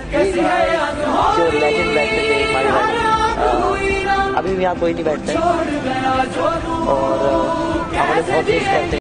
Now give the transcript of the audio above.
जो लेजेंड बैठते थे हमारे भाई, अभी भी यहाँ कोई नहीं बैठता है और हमारे बहुत मिस करते हैं।